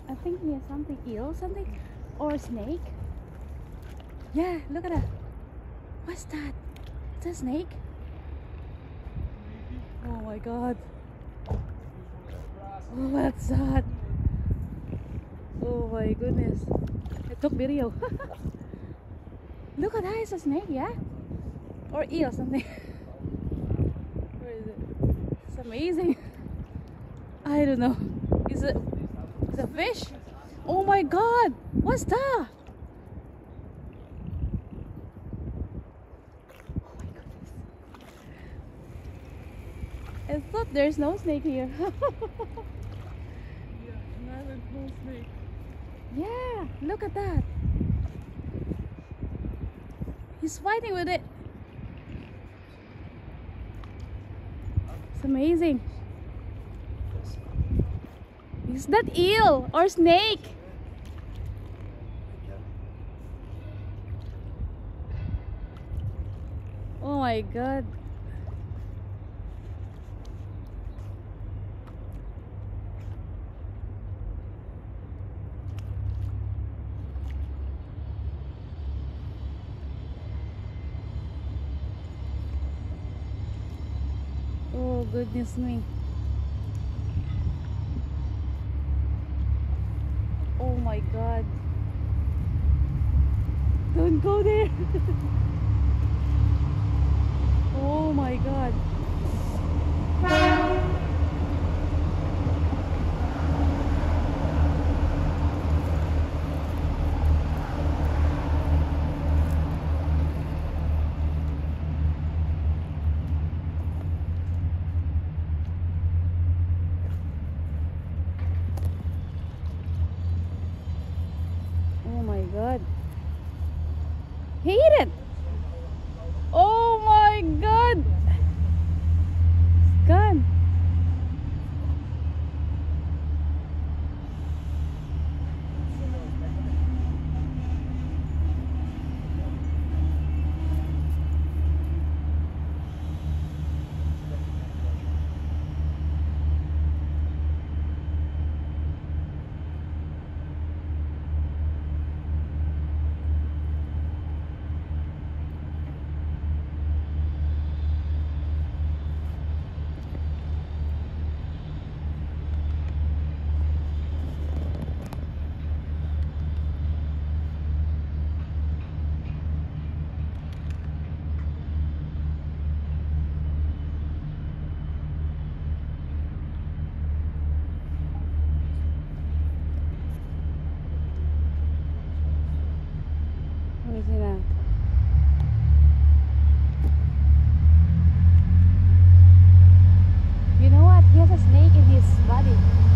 I think he has something, eel, something, or snake. Yeah, look at that. What's that? Is that a snake? Oh my god. Oh, what's that? Oh my goodness. I took video. Look at that, it's a snake, yeah? Or eel, something. Where is it? It's amazing. I don't know. Is it a fish? Oh my god! What's that? Oh my goodness. I thought there's no snake here. Yeah, another no snake. Yeah, look at that. He's fighting with it. It's amazing. Is that eel or snake? Oh my god. Oh goodness me. Oh my god. Don't go there. Oh my god. Oh my god. He ate it. Oh my god. It's gone. Where is he now? You know what? He has a snake in his body.